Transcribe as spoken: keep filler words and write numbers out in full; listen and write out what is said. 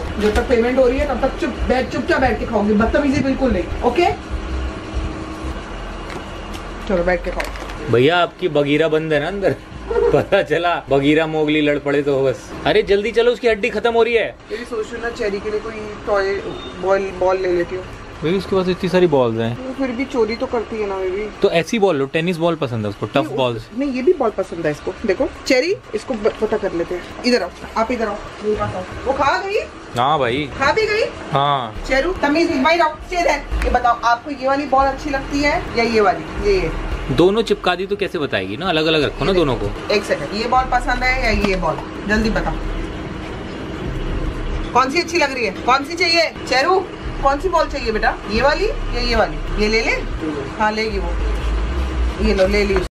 जब तक पेमेंट हो रही है तब तक चुप बैठ चुपचाप बैठ के खाओगे, बदतमीजी बिल्कुल नहीं। ओके चलो बैठ के खाओ। भैया आपकी बगीरा बंद है ना अंदर, पता चला बगीरा मोगली लड़ पड़े तो बस। अरे जल्दी चलो, उसकी हड्डी खत्म हो रही है। मेरी सोच रही हूँ ना चेरी के लिए कोई टॉय बॉल बॉल ले लेती हूँ। बेबी उसके पास इतनी सारी बॉल्स हैं। तो फिर भी चोरी तो करती है ना बेबी। तो ऐसी बॉल लो, टेनिस बॉल पसंद है उसको, टफ बॉल्स नहीं ये भी बॉल पसंद है इसको। देखो चेरी, इसको पता कर लेते हैं। इधर आओ, आप इधर आओ, मेरे पास आओ। वो खा गई? हाँ भाई खा भी गई। हाँ चेरू तमीज भाई रहो, चेर है। ये बताओ आपको ये वाली बॉल अच्छी लगती है या ये वाली? ये ये दोनों चिपका दी तो कैसे बताएगी ना, अलग अलग रखो ना दोनों को। एक सेकंड, ये बॉल पसंद है या ये बॉल? जल्दी बताओ कौन सी अच्छी लग रही है, कौन सी चाहिए? चेरू कौन सी बॉल चाहिए बेटा, ये वाली या ये वाली? ये ले ले। हाँ लेगी वो, ये लो ले ली।